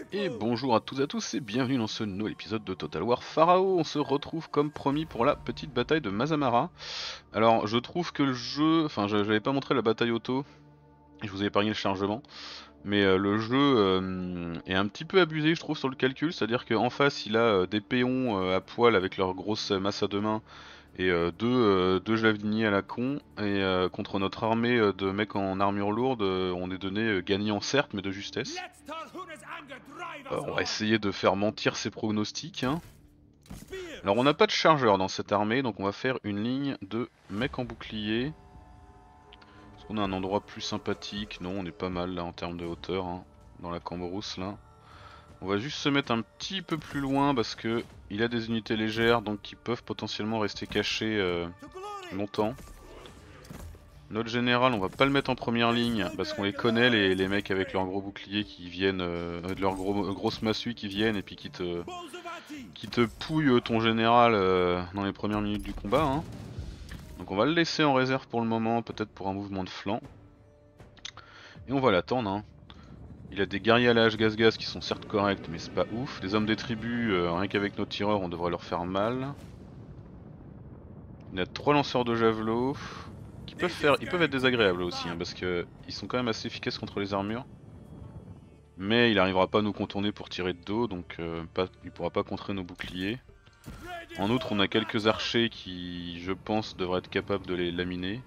Et bonjour à toutes et à tous et bienvenue dans ce nouvel épisode de Total War Pharaoh. On se retrouve comme promis pour la petite bataille de Mazamara. Alors je trouve que le jeu, enfin j'avais pas montré la bataille auto, je vous ai épargné le chargement, mais le jeu est un petit peu abusé je trouve sur le calcul, c'est-à-dire qu'en face il a des péons à poil avec leur grosse masse à deux mains et deux javeliniers à la con, et contre notre armée de mecs en armure lourde, on est donné gagnant certes mais de justesse. On va essayer de faire mentir ses pronostics, hein. Alors on n'a pas de chargeur dans cette armée, donc on va faire une ligne de mecs en bouclier. Est-ce qu'on a un endroit plus sympathique? Non, on est pas mal là en termes de hauteur, hein, dans la cambrousse là. On va juste se mettre un petit peu plus loin parce que il a des unités légères, donc qui peuvent potentiellement rester cachées longtemps. Notre général, on va pas le mettre en première ligne parce qu'on les connaît, les mecs avec leurs gros boucliers qui viennent, de leurs grosses massues qui viennent et puis qui te pouillent ton général dans les premières minutes du combat, hein. Donc on va le laisser en réserve pour le moment, peut-être pour un mouvement de flanc. Et on va l'attendre, hein. Il a des guerriers à la hache gaz-gaz qui sont certes corrects, mais c'est pas ouf. Les hommes des tribus, rien qu'avec nos tireurs, on devrait leur faire mal. Il a 3 lanceurs de javelot qui ils peuvent être désagréables aussi, hein, parce que ils sont quand même assez efficaces contre les armures. Mais il arrivera pas à nous contourner pour tirer de dos, donc il pourra pas contrer nos boucliers. En outre, on a quelques archers qui, je pense, devraient être capables de les laminer.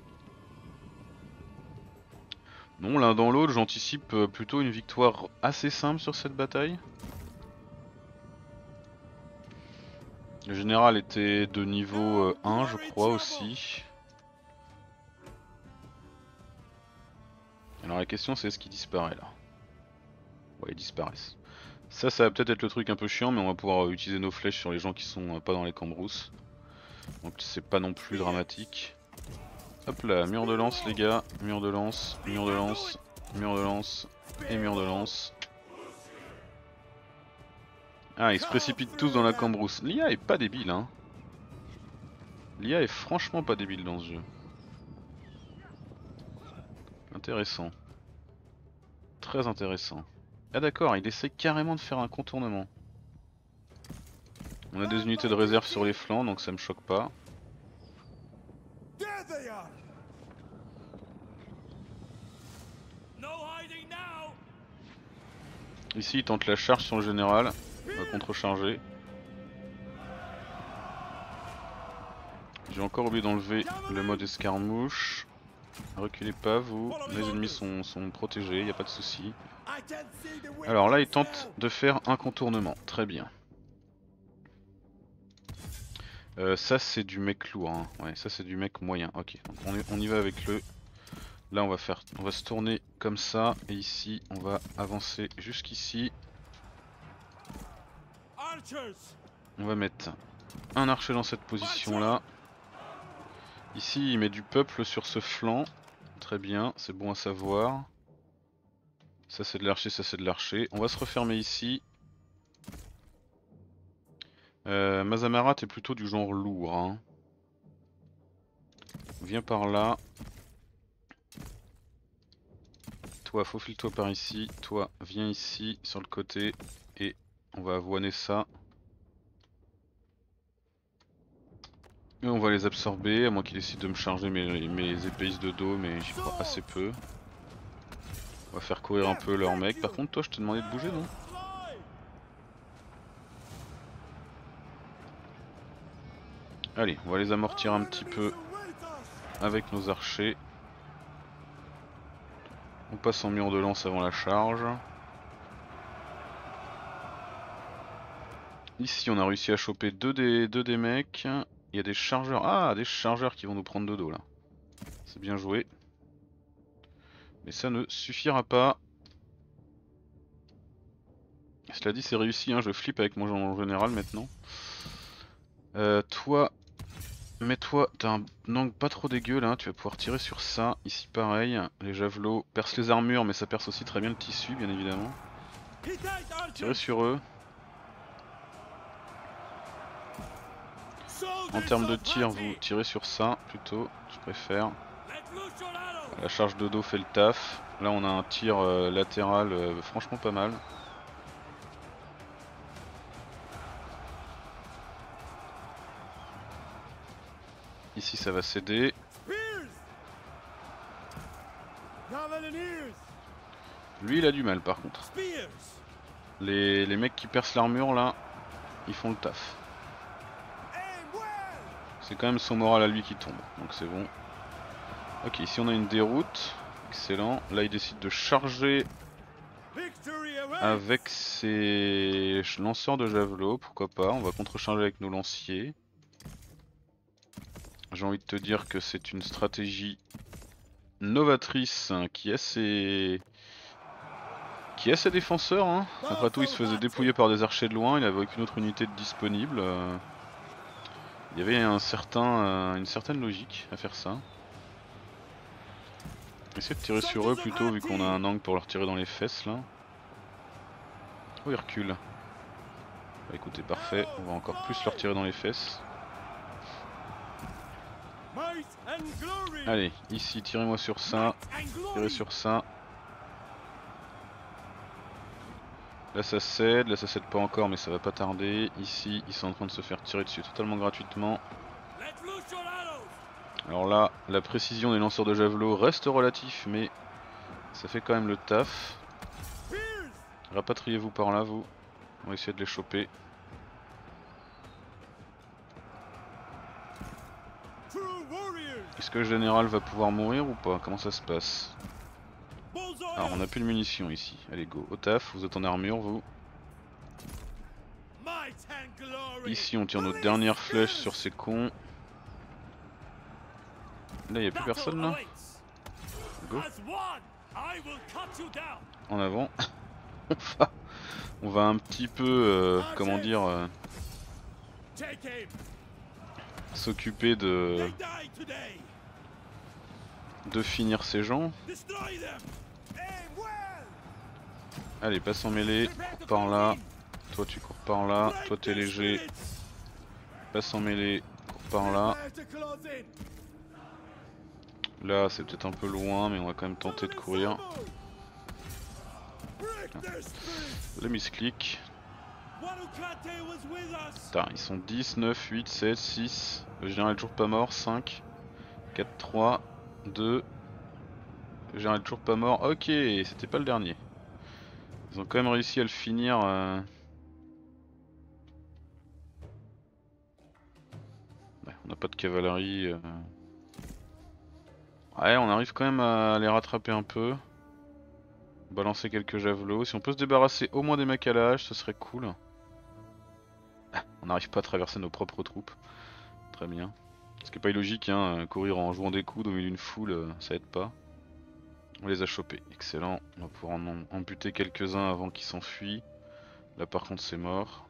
Non, l'un dans l'autre, j'anticipe plutôt une victoire assez simple sur cette bataille. Le général était de niveau 1, je crois aussi. Alors la question c'est est-ce qu'il disparaît là? Ouais, ils disparaissent. Ça va peut-être être le truc un peu chiant, mais on va pouvoir utiliser nos flèches sur les gens qui sont pas dans les cambrousses. Donc c'est pas non plus dramatique. Hop là, mur de lance les gars, mur de lance, mur de lance, mur de lance et mur de lance. Ah, ils se précipitent tous dans la cambrousse. L'IA est pas débile, hein. L'IA est franchement pas débile dans ce jeu. Intéressant. Très intéressant. Ah d'accord, il essaie carrément de faire un contournement. On a des unités de réserve sur les flancs, donc ça me choque pas. Ici il tente la charge sur le général, on va contrecharger. J'ai encore oublié d'enlever le mode escarmouche. Reculez pas vous, les ennemis sont protégés, y a pas de souci. Alors là il tente de faire un contournement, très bien. Ça c'est du mec lourd, hein. Ouais, ça c'est du mec moyen, ok. Donc on y va avec le... Là on va se tourner comme ça, et ici on va avancer jusqu'ici. On va mettre un archer dans cette position là. Ici il met du peuple sur ce flanc, très bien, c'est bon à savoir. Ça c'est de l'archer, ça c'est de l'archer. On va se refermer ici. Mazamara t'es plutôt du genre lourd, hein. Viens par là. Toi faufile-toi par ici, toi viens ici sur le côté et on va avoiner ça. Et on va les absorber, à moins qu'il décide de me charger mes épéisses de dos, mais j'y crois assez peu. On va faire courir un peu leurs mecs. Par contre toi je t'ai demandé de bouger, non? Allez, on va les amortir un petit peu avec nos archers. On passe en mur de lance avant la charge. Ici on a réussi à choper deux des mecs. Il y a des chargeurs. Ah, des chargeurs qui vont nous prendre de dos là. C'est bien joué. Mais ça ne suffira pas. Cela dit c'est réussi, hein, je flippe avec mon général maintenant. Toi, mets-toi, t'as un angle pas trop dégueu là, tu vas pouvoir tirer sur ça. Ici pareil, les javelots percent les armures mais ça perce aussi très bien le tissu bien évidemment. Tirez sur eux. En termes de tir, vous tirez sur ça plutôt, je préfère. La charge de dos fait le taf. Là on a un tir latéral franchement pas mal. Ici ça va céder. Lui il a du mal par contre. Les mecs qui percent l'armure là, ils font le taf. C'est quand même son moral à lui qui tombe, donc c'est bon. Ok, ici on a une déroute. Excellent. Là il décide de charger avec ses lanceurs de javelot, pourquoi pas. On va contre-charger avec nos lanciers. J'ai envie de te dire que c'est une stratégie novatrice qui a ses défenseurs. Hein. Après tout, il se faisait dépouiller par des archers de loin, il n'avait aucune autre unité disponible. Il y avait une certaine logique à faire ça. Essayer de tirer sur eux plutôt, vu qu'on a un angle pour leur tirer dans les fesses là. Oh, il recule. Bah, écoutez, parfait, on va encore plus leur tirer dans les fesses. Allez, ici, tirez-moi sur ça. Tirez sur ça. Là ça cède pas encore mais ça va pas tarder. Ici ils sont en train de se faire tirer dessus totalement gratuitement. Alors là la précision des lanceurs de javelot reste relatif mais ça fait quand même le taf. Rapatriez-vous par là vous. On va essayer de les choper. Est-ce que le général va pouvoir mourir ou pas? Comment ça se passe? Alors on a plus de munitions ici. Allez go, au taf, vous êtes en armure vous. Ici on tire notre dernière flèche sur ces cons. Là y a plus personne là. Go. En avant. on va un petit peu comment dire s'occuper de finir ces gens. Allez, passe en mêlée, cours par là. Toi tu cours par là, toi t'es léger. Passe en mêlée, cours par là. Là c'est peut-être un peu loin mais on va quand même tenter de courir. Le misclick. Putain, ils sont 10, 9, 8, 7, 6. Le général est toujours pas mort, 5, 4, 3, 2. Le général est toujours pas mort. Ok, c'était pas le dernier. Ils ont quand même réussi à le finir. Ouais, on n'a pas de cavalerie. Ouais, on arrive quand même à les rattraper un peu. Balancer quelques javelots. Si on peut se débarrasser au moins des mecs à la hache, ce serait cool. On n'arrive pas à traverser nos propres troupes. Très bien. Ce qui est pas illogique, hein, courir en jouant des coudes au milieu d'une foule, ça aide pas. On les a chopés, excellent. On va pouvoir en buter quelques-uns avant qu'ils s'enfuient. Là par contre c'est mort.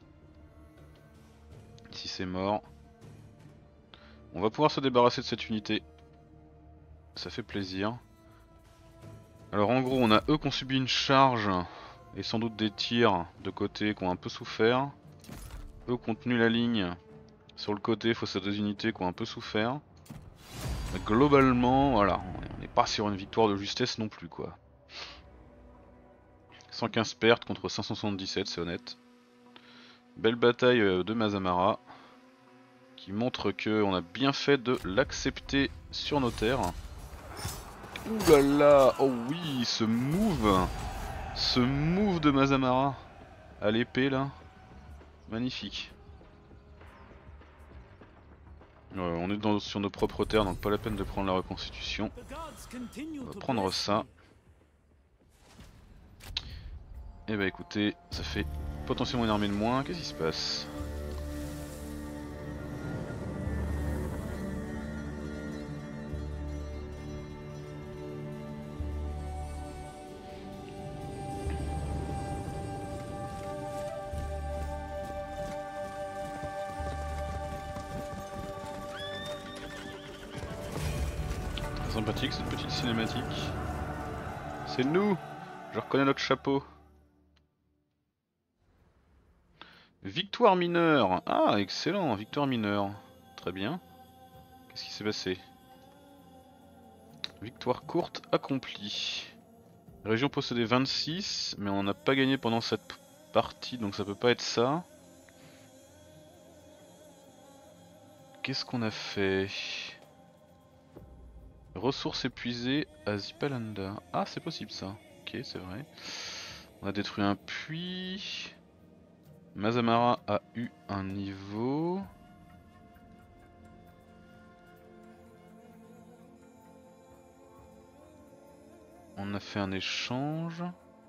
Ici c'est mort. On va pouvoir se débarrasser de cette unité. Ça fait plaisir. Alors en gros on a eux qui ont subi une charge et sans doute des tirs de côté qui ont un peu souffert. Eux qui ont tenu la ligne sur le côté face à deux unités qui ont un peu souffert. Mais globalement voilà, on n'est pas sur une victoire de justesse non plus quoi. 115 pertes contre 577, c'est honnête. Belle bataille de Mazamara qui montre qu'on a bien fait de l'accepter sur nos terres. Ouh là là, oh oui, ce move de Mazamara à l'épée là, magnifique. On est sur nos propres terres donc pas la peine de prendre la reconstitution. On va prendre ça. Et bah écoutez, ça fait potentiellement une armée de moins, qu'est-ce qui se passe? Très sympathique cette petite cinématique. C'est nous! Je reconnais notre chapeau. Victoire mineure. Ah excellent, victoire mineure. Très bien. Qu'est-ce qui s'est passé? Victoire courte accomplie. Région possédée 26, mais on n'a pas gagné pendant cette partie, donc ça peut pas être ça. Qu'est-ce qu'on a fait? Ressources épuisées à Zipalanda. Ah, c'est possible ça. Ok, c'est vrai. On a détruit un puits. Mazamara a eu un niveau. On a fait un échange.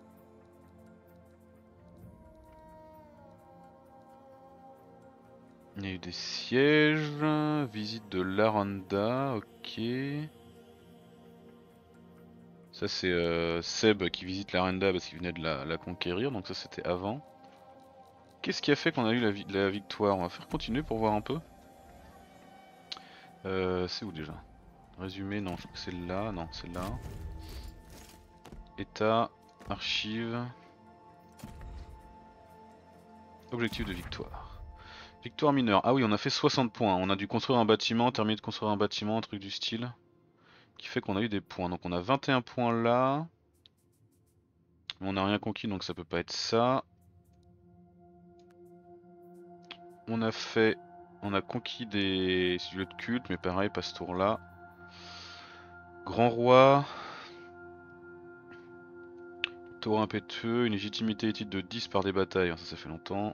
Il y a eu des sièges. Visite de Laranda, ok. Ça c'est Seb qui visite Laranda parce qu'il venait de la conquérir, donc ça c'était avant. Qu'est-ce qui a fait qu'on a eu la victoire? On va faire continuer pour voir un peu. C'est où déjà? Résumé, non, je crois que c'est là, non, c'est là. État, archives. Objectif de victoire. Victoire mineure. Ah oui, on a fait 60 points. On a dû construire un bâtiment, terminer de construire un bâtiment, un truc du style. Qui fait qu'on a eu des points. Donc on a 21 points là. Mais on n'a rien conquis donc ça peut pas être ça. On a fait. On a conquis des lieux de culte, mais pareil, pas ce tour là. Grand roi. Tour impétueux, une légitimité et titre de 10 par des batailles, ça fait longtemps.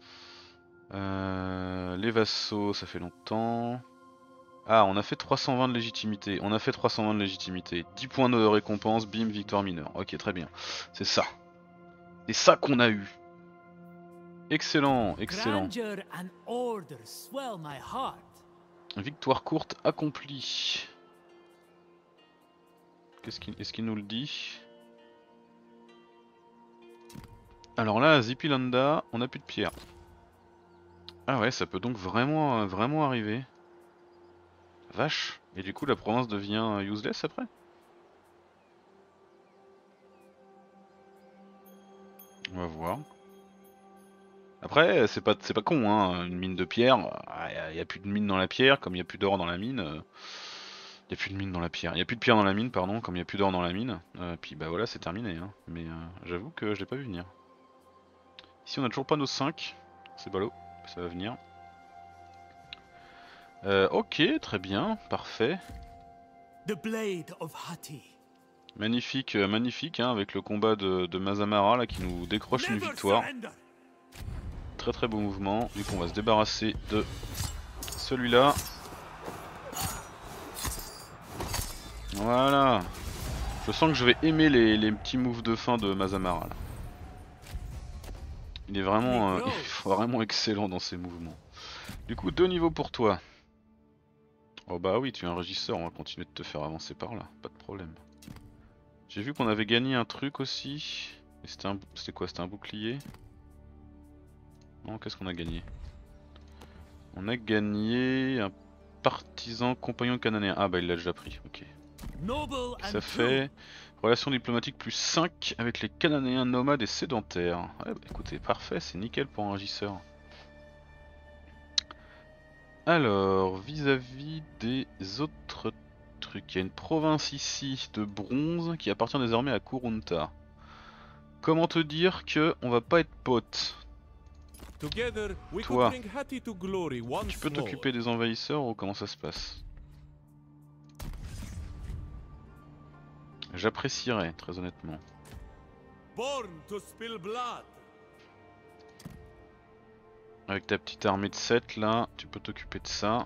Les vassaux, ça fait longtemps. Ah, on a fait 320 de légitimité. On a fait 320 de légitimité. 10 points de récompense, bim, victoire mineure. Ok, très bien. C'est ça. C'est ça qu'on a eu. Excellent, excellent. Victoire courte accomplie. Est-ce qu'il nous le dit? Alors là, à Zipilanda, on n'a plus de pierre. Ah ouais, ça peut donc vraiment, vraiment arriver. Vache. Et du coup, la province devient useless après? On va voir. Après, c'est pas con, hein. Une mine de pierre, il n'y a plus de mine dans la pierre, comme il n'y a plus d'or dans la mine. Il n'y a plus de mine dans la pierre. Il n'y a plus de pierre dans la mine, pardon, comme il n'y a plus d'or dans la mine. Puis bah voilà, c'est terminé. Hein. Mais j'avoue que je l'ai pas vu venir. Ici, on a toujours pas nos 5. C'est ballot, ça va venir. Ok, très bien, parfait. Magnifique, magnifique, hein, avec le combat de Mazamara là qui nous décroche une victoire. Très très beau mouvement. Du coup, on va se débarrasser de celui-là. Voilà. Je sens que je vais aimer les petits moves de fin de Mazamara là. Il est vraiment excellent dans ses mouvements. Du coup, 2 niveaux pour toi. Oh bah oui, tu es un régisseur, on va continuer de te faire avancer par là, pas de problème. J'ai vu qu'on avait gagné un truc aussi. C'était quoi? C'était un bouclier? Non, qu'est-ce qu'on a gagné? On a gagné un partisan compagnon cananéen. Ah bah il l'a déjà pris, ok. Ça fait relation diplomatique plus 5 avec les Cananéens nomades et sédentaires. Ouais bah écoutez, parfait, c'est nickel pour un régisseur. Alors, vis-à-vis des autres trucs, il y a une province ici de bronze qui appartient désormais à Kurunta. Comment te dire que on va pas être potes? Toi, tu peux t'occuper des envahisseurs ou comment ça se passe? J'apprécierais, très honnêtement. Avec ta petite armée de 7 là, tu peux t'occuper de ça.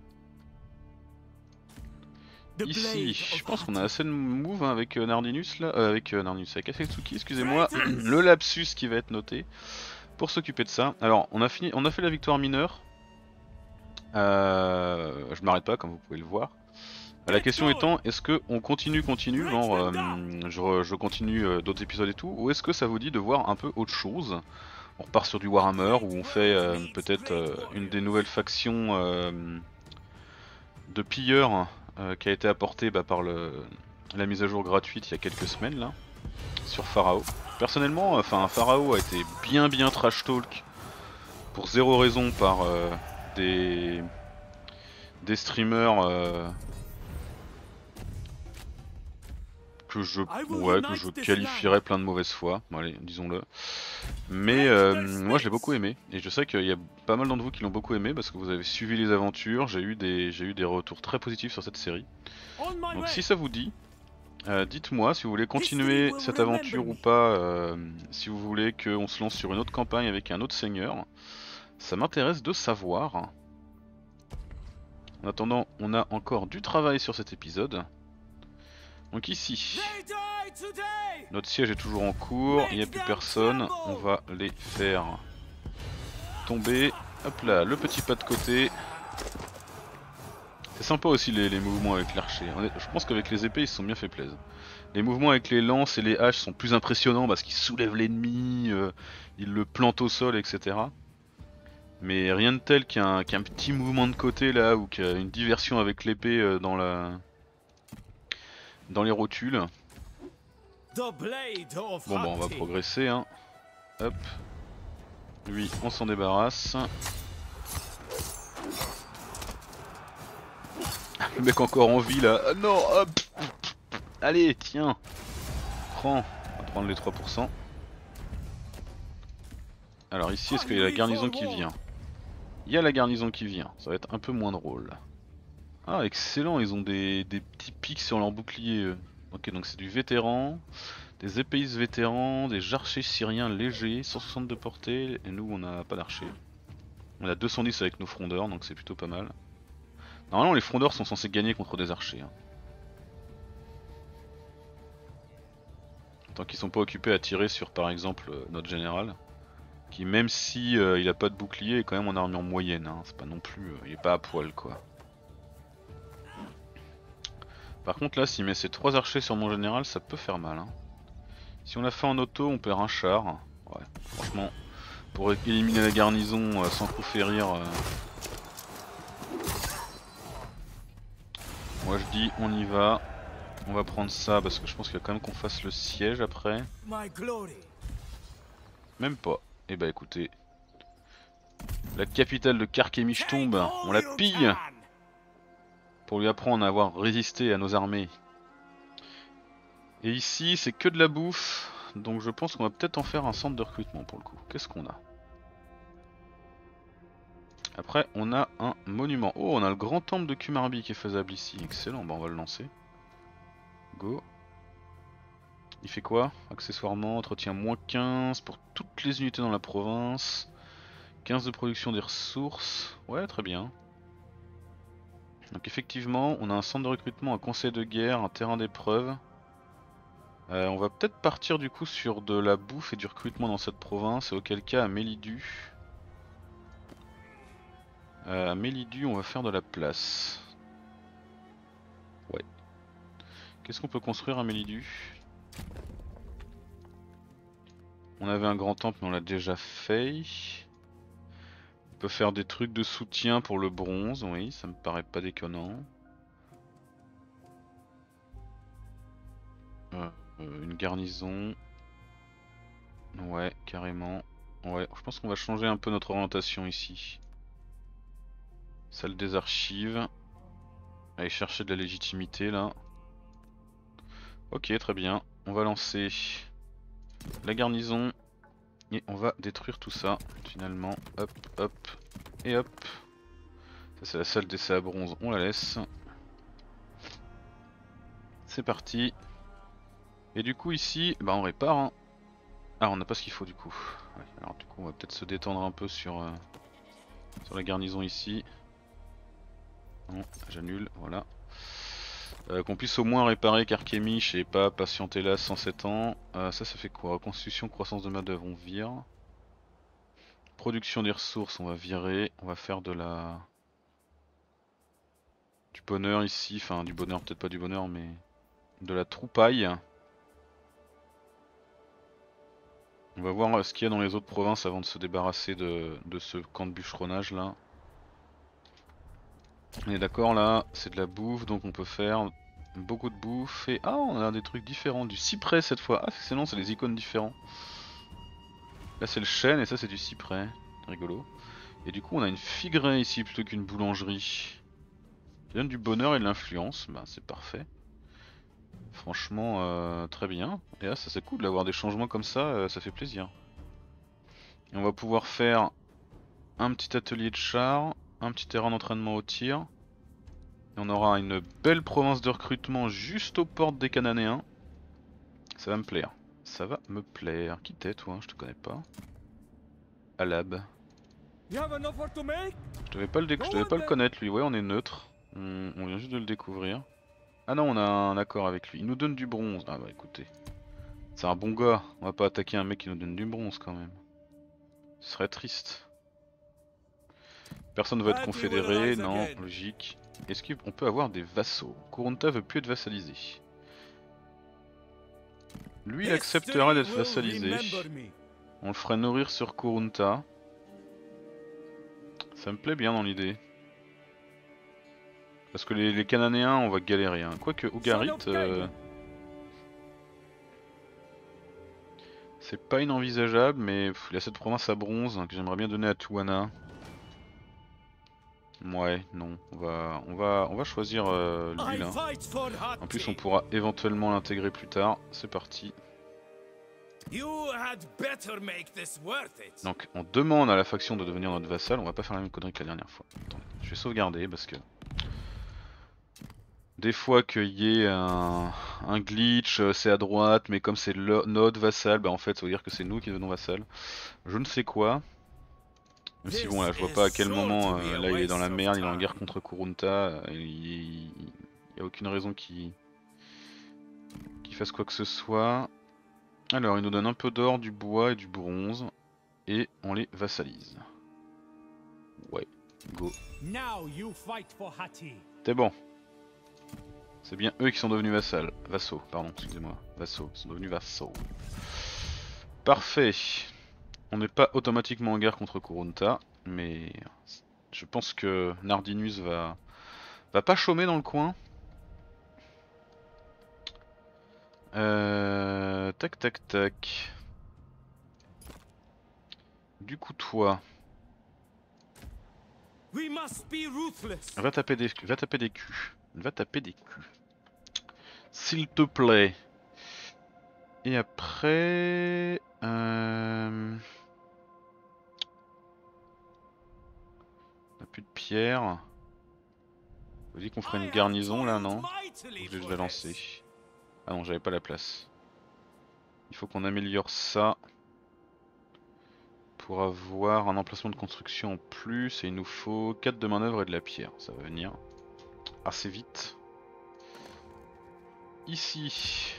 Ici, je pense qu'on a assez de move hein, avec Nardinus là, avec Akatsuki, excusez-moi, le lapsus qui va être noté pour s'occuper de ça. Alors, on a fait la victoire mineure. Je m'arrête pas comme vous pouvez le voir. La question étant, est-ce que on continue, genre je continue d'autres épisodes et tout, ou est-ce que ça vous dit de voir un peu autre chose? On repart sur du Warhammer où on fait peut-être une des nouvelles factions de pilleurs qui a été apportée par la mise à jour gratuite il y a quelques semaines là sur Pharaoh. Personnellement, Pharaoh a été bien trash talk pour zéro raison par des streamers ouais, que je qualifierais plein de mauvaise foi, bon, allez, disons-le. Mais moi je l'ai beaucoup aimé, et je sais qu'il y a pas mal d'entre vous qui l'ont beaucoup aimé parce que vous avez suivi les aventures, j'ai eu des retours très positifs sur cette série. Donc si ça vous dit, dites-moi si vous voulez continuer cette aventure ou pas, si vous voulez qu'on se lance sur une autre campagne avec un autre seigneur. Ça m'intéresse de savoir. En attendant, on a encore du travail sur cet épisode. Donc ici, notre siège est toujours en cours, il n'y a plus personne, on va les faire tomber. Hop là, le petit pas de côté. C'est sympa aussi les mouvements avec l'archer. Je pense qu'avec les épées ils se sont bien fait plaisir. Les mouvements avec les lances et les haches sont plus impressionnants parce qu'ils soulèvent l'ennemi, ils le plantent au sol, etc. Mais rien de tel qu'un petit mouvement de côté là, ou qu'une diversion avec l'épée dans les rotules. Bon bah on va progresser hein. Hop. Lui on s'en débarrasse. Le mec encore en vie là. Ah non hop. Allez tiens. Prends. On va prendre les 3%. Alors ici est-ce qu'il y a la garnison qui vient? Il y a la garnison qui vient, ça va être un peu moins drôle. Ah excellent, ils ont des petits pics sur leur bouclier. Ok donc c'est du vétéran, des épéistes vétérans, des archers syriens légers, 160 de portée, et nous on n'a pas d'archers. On a 210 avec nos frondeurs donc c'est plutôt pas mal. Normalement les frondeurs sont censés gagner contre des archers. Hein. Tant qu'ils sont pas occupés à tirer sur par exemple notre général. Qui même si il a pas de bouclier est quand même en armure moyenne, hein. C'est pas non plus, il est pas à poil quoi. Par contre là s'il met ses 3 archers sur mon général ça peut faire mal. Hein. Si on l'a fait en auto on perd un char. Ouais franchement pour éliminer la garnison sans coup férir. Moi je dis on y va. On va prendre ça parce que je pense qu'il va quand même qu'on fasse le siège après. Même pas. Et bah écoutez, la capitale de Carchemish tombe, on la pille pour lui apprendre à avoir résisté à nos armées. Et ici c'est que de la bouffe, donc je pense qu'on va peut-être en faire un centre de recrutement pour le coup. Qu'est-ce qu'on a? Après on a un monument. Oh on a le grand temple de Kumarbi qui est faisable ici, excellent, bah on va le lancer. Go. Il fait quoi? Accessoirement, entretien moins 15 pour toutes les unités dans la province. 15 de production des ressources. Ouais, très bien. Donc effectivement, on a un centre de recrutement, un conseil de guerre, un terrain d'épreuve. On va peut-être partir du coup sur de la bouffe et du recrutement dans cette province. Et auquel cas à Mélidu. À Mélidu, on va faire de la place. Ouais. Qu'est-ce qu'on peut construire à Mélidu? On avait un grand temple mais on l'a déjà fait. On peut faire des trucs de soutien pour le bronze, oui, ça me paraît pas déconnant. Une garnison. Ouais, carrément. Ouais, je pense qu'on va changer un peu notre orientation ici. Salle des archives. Aller chercher de la légitimité là. Ok, très bien. On va lancer la garnison. Et on va détruire tout ça, finalement. Hop, hop, et hop. Ça c'est la salle d'essai à bronze, on la laisse. C'est parti. Et du coup ici, bah on répare. Hein. Ah on n'a pas ce qu'il faut du coup. Ouais, alors du coup on va peut-être se détendre un peu sur la garnison ici. Non, j'annule, voilà. Qu'on puisse au moins réparer Carchemish et pas patienter là 107 ans. Ça fait quoi? Reconstitution, croissance de main d'œuvre, on vire. Production des ressources, on va virer. On va faire du bonheur ici, enfin du bonheur, peut-être pas du bonheur, mais de la troupaille. On va voir ce qu'il y a dans les autres provinces avant de se débarrasser de ce camp de bûcheronnage là. On est d'accord là, c'est de la bouffe donc on peut faire beaucoup de bouffe et ah on a des trucs différents, du cyprès cette fois, ah excellent c'est des icônes différents. Là c'est le chêne et ça c'est du cyprès, rigolo. Et du coup on a une figueraie ici plutôt qu'une boulangerie. Qui donne du bonheur et de l'influence, bah c'est parfait. Franchement, très bien. Et là, ça c'est cool d'avoir des changements comme ça fait plaisir. Et on va pouvoir faire un petit atelier de char, un petit terrain d'entraînement au tir. Et on aura une belle province de recrutement juste aux portes des Cananéens. Ça va me plaire. Ça va me plaire. Qui t'es toi? Je te connais pas. Alab. Je devais pas le connaître lui. Ouais, on est neutre. On vient juste de le découvrir. Ah non, on a un accord avec lui. Il nous donne du bronze. Ah bah écoutez. C'est un bon gars. On va pas attaquer un mec qui nous donne du bronze quand même. Ce serait triste. Personne ne va être confédéré. Non, logique. Est-ce qu'on peut avoir des vassaux? Kurunta veut plus être vassalisé. Lui, il accepterait d'être vassalisé. On le ferait nourrir sur Kurunta. Ça me plaît bien dans l'idée. Parce que les Cananéens, on va galérer. Hein. Quoique, Ugarit, c'est pas inenvisageable, mais il y a cette province à bronze hein, que j'aimerais bien donner à Tuana. Ouais, non, on va choisir lui là. En plus, on pourra éventuellement l'intégrer plus tard. C'est parti. Donc, on demande à la faction de devenir notre vassal. On va pas faire la même connerie que la dernière fois. Attendez, je vais sauvegarder parce que des fois qu'il y ait un glitch, c'est à droite, mais comme c'est notre vassal, bah en fait ça veut dire que c'est nous qui devenons vassal. Je ne sais quoi. Même si bon là je vois pas à quel moment là il est dans la merde, il est en guerre contre Kurunta, il y a aucune raison qu'il fasse quoi que ce soit. Alors il nous donne un peu d'or, du bois et du bronze, et on les vassalise. Ouais, go. C'est bon. C'est bien eux qui sont devenus vassaux, pardon, excusez-moi. Vassaux, ils sont devenus vassaux. Parfait. On n'est pas automatiquement en guerre contre Kurunta, mais je pense que Nardinus va pas chômer dans le coin. Tac tac tac. Du coup toi, va taper des culs. Va taper des culs. S'il te plaît. Et après... On n'a plus de pierre. Vous dites qu'on ferait une garnison là, non? Je l'ai déjà lancé. Ah non, j'avais pas la place. Il faut qu'on améliore ça pour avoir un emplacement de construction en plus. Et il nous faut 4 de manœuvre et de la pierre. Ça va venir assez vite. Ici.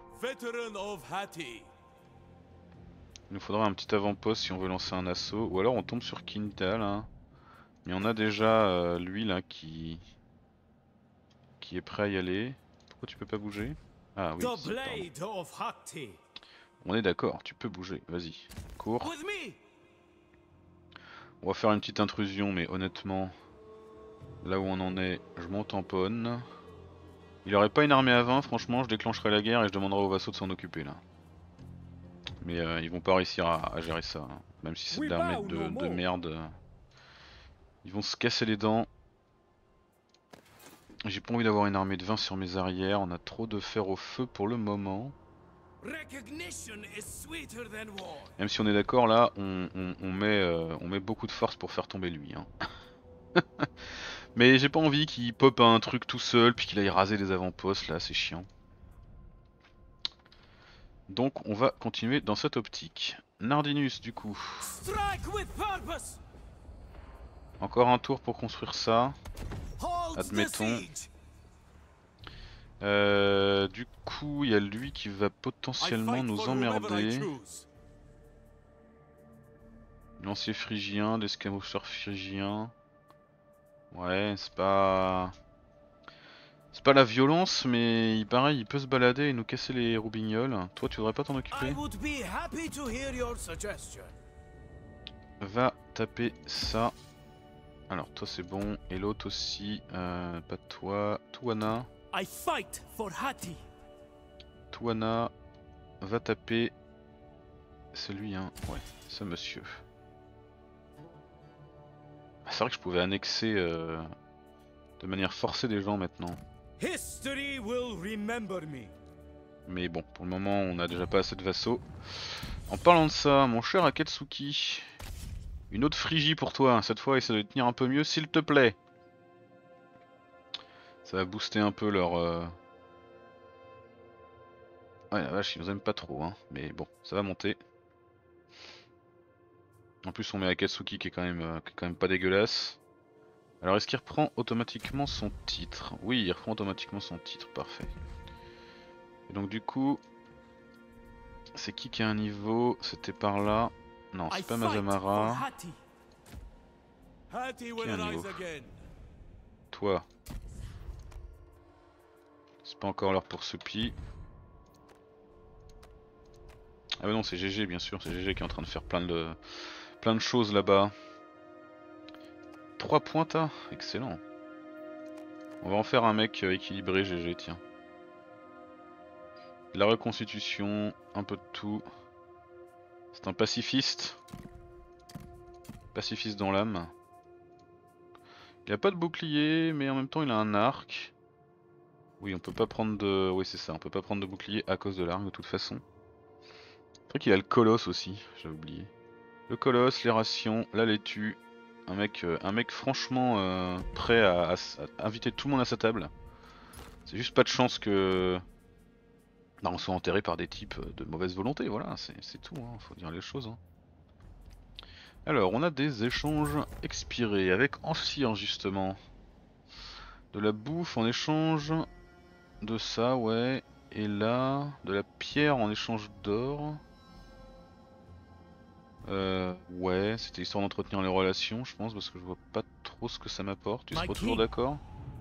Il nous faudra un petit avant-poste si on veut lancer un assaut. Ou alors on tombe sur Quintal. Hein. Mais on a déjà lui là qui est prêt à y aller. Pourquoi tu peux pas bouger? Ah oui, on est d'accord, tu peux bouger, vas-y, cours. On va faire une petite intrusion, mais honnêtement, là où on en est, je m'en tamponne. Il aurait pas une armée à 20, franchement, je déclencherai la guerre et je demanderai aux vassaux de s'en occuper là. Mais ils vont pas réussir à gérer ça, hein. Même si c'est de l'armée de merde. Ils vont se casser les dents. J'ai pas envie d'avoir une armée de 20 sur mes arrières, on a trop de fer au feu pour le moment. Même si on est d'accord là, on met beaucoup de force pour faire tomber lui. Hein. Mais j'ai pas envie qu'il pop un truc tout seul puis qu'il aille raser les avant-postes là, c'est chiant. Donc on va continuer dans cette optique. Nardinus du coup. Encore un tour pour construire ça. Admettons. Du coup, il y a lui qui va potentiellement nous emmerder. Lancier phrygien, l'escamoteur phrygien. Ouais, c'est pas la violence, mais il peut se balader et nous casser les roubignoles. Toi, tu voudrais pas t'en occuper? Va taper ça. Alors, toi c'est bon, et l'autre aussi, pas toi. Tuana. Tuana va taper celui, hein. Ouais, ce monsieur. C'est vrai que je pouvais annexer de manière forcée des gens maintenant. History will remember me. Mais bon, pour le moment, on a déjà pas assez de vassaux. En parlant de ça, mon cher Akatsuki, une autre Phrygie pour toi. Cette fois, essaie de tenir un peu mieux, s'il te plaît. Ça va booster un peu leur... Ouais, la vache, ils nous aiment pas trop, hein. Mais bon, ça va monter. En plus, on met Akatsuki qui est quand même pas dégueulasse. Alors, est-ce qu'il reprend automatiquement son titre? Oui, il reprend automatiquement son titre, parfait. Et donc, du coup, c'est qui a un niveau? C'était par là. Non, c'est pas Mazamara. Qui a un niveau? Toi. C'est pas encore l'heure pour Soupy. Ah bah non, c'est GG bien sûr, c'est GG qui est en train de faire plein de choses là-bas. 3 pointas, excellent. On va en faire un mec équilibré GG, tiens. De la reconstitution, un peu de tout. C'est un pacifiste. Pacifiste dans l'âme. Il a pas de bouclier, mais en même temps il a un arc. Oui, on peut pas prendre de... Oui c'est ça, on peut pas prendre de bouclier à cause de l'arc de toute façon. C'est vrai qu'il a le colosse aussi, j'avais oublié. Le colosse, les rations, la laitue. Un mec franchement prêt à inviter tout le monde à sa table. C'est juste pas de chance que on soit enterré par des types de mauvaise volonté, voilà, c'est tout, hein, faut dire les choses. Hein. Alors, on a des échanges expirés avec Ancien justement. De la bouffe en échange de ça, ouais. Et là, de la pierre en échange d'or. Ouais, c'était histoire d'entretenir les relations, je pense, parce que je vois pas trop ce que ça m'apporte. Tu seras toujours d'accord?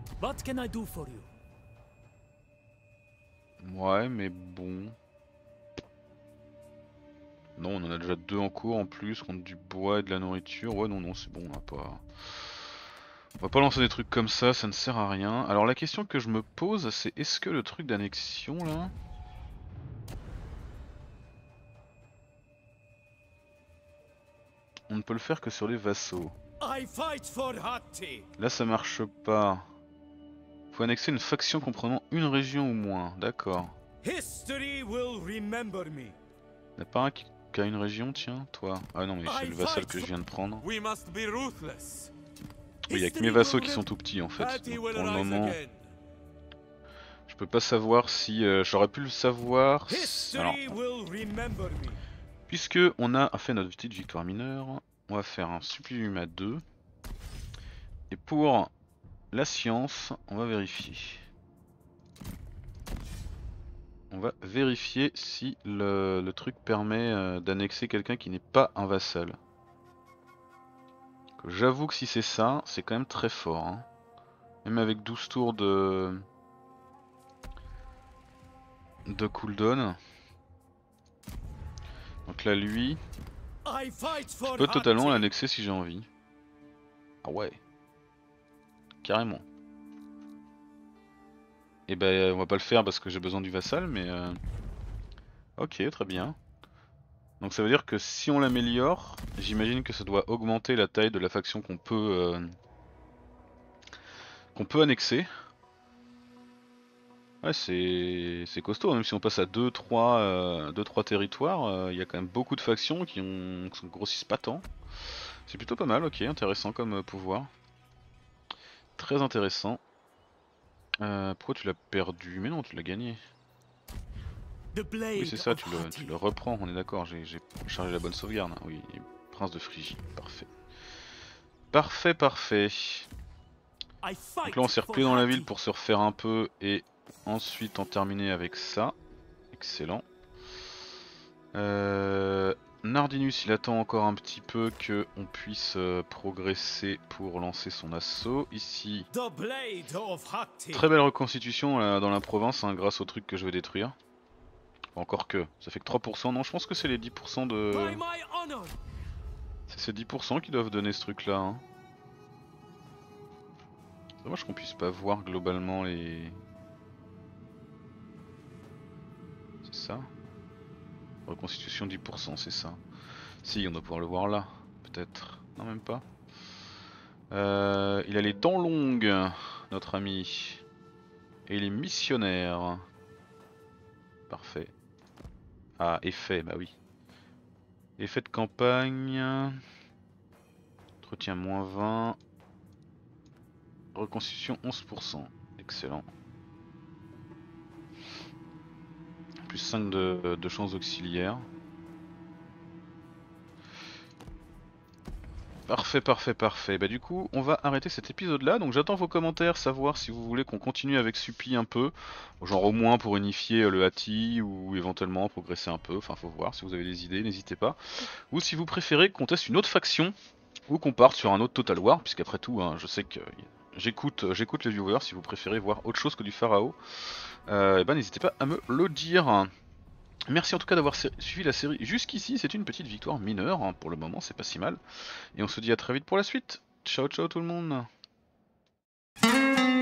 Ouais, mais bon. Non, on en a déjà 2 en cours en plus, contre du bois et de la nourriture. Ouais, non, c'est bon, on va pas lancer des trucs comme ça ne sert à rien. Alors la question que je me pose, c'est est-ce que le truc d'annexion là... On ne peut le faire que sur les vassaux. Là ça marche pas. Faut annexer une faction comprenant une région ou moins, d'accord. History will remember me. Y'a pas un qui a une région, tiens, toi? Ah non mais c'est le vassal que je viens de prendre. We must be ruthless. Oui, y'a que mes vassaux qui sont tout petits en fait. Donc, pour le moment, je peux pas savoir si... J'aurais pu le savoir... Alors, puisque on a fait notre petite victoire mineure, on va faire un sublime à 2. Et pour la science, on va vérifier. On va vérifier si le truc permet d'annexer quelqu'un qui n'est pas un vassal. J'avoue que si c'est ça, c'est quand même très fort. Hein. Même avec 12 tours de cooldown. Donc là lui, je peux totalement l'annexer si j'ai envie. Ah ouais. Carrément. Et ben on va pas le faire parce que j'ai besoin du vassal mais... Ok, très bien. Donc ça veut dire que si on l'améliore, j'imagine que ça doit augmenter la taille de la faction qu'on peut annexer. Ouais c'est costaud, même si on passe à 2-3 territoires, il y a quand même beaucoup de factions qui grossissent pas tant. C'est plutôt pas mal, ok, intéressant comme pouvoir. Très intéressant. Pourquoi tu l'as perdu? Mais non, tu l'as gagné. Oui c'est ça, tu le reprends, on est d'accord, j'ai chargé la bonne sauvegarde. Oui, Prince de Phrygie, parfait. Parfait. Donc là on s'est replié dans la ville pour se refaire un peu et ensuite en terminer avec ça. Excellent. Nardinus il attend encore un petit peu que on puisse progresser pour lancer son assaut. Ici, très belle reconstitution là, dans la province hein, grâce au truc que je vais détruire. Encore que, ça fait que 3%, non je pense que c'est les 10% de... C'est ces 10% qui doivent donner ce truc là. Hein. C'est dommage qu'on puisse pas voir globalement les... C'est ça? Reconstitution 10%, c'est ça. Si, on doit pouvoir le voir là, peut-être. Non, même pas. Il a les dents longues, notre ami. Et il est missionnaire. Parfait. Ah, effet, bah oui. Effet de campagne. Entretien -20. Reconstitution 11%. Excellent. Plus 5 de chance auxiliaire. Parfait, parfait, parfait. Bah du coup, on va arrêter cet épisode là. Donc j'attends vos commentaires, savoir si vous voulez qu'on continue avec Suppi un peu. Genre au moins pour unifier le Hati ou éventuellement progresser un peu. Enfin faut voir, si vous avez des idées, n'hésitez pas. Ou si vous préférez qu'on teste une autre faction ou qu'on parte sur un autre Total War. Puisqu'après tout, hein, je sais que j'écoute les viewers. Si vous préférez voir autre chose que du Pharaon, et ben n'hésitez pas à me le dire. Merci en tout cas d'avoir suivi la série jusqu'ici, c'est une petite victoire mineure, hein, pour le moment c'est pas si mal. Et on se dit à très vite pour la suite. Ciao ciao tout le monde.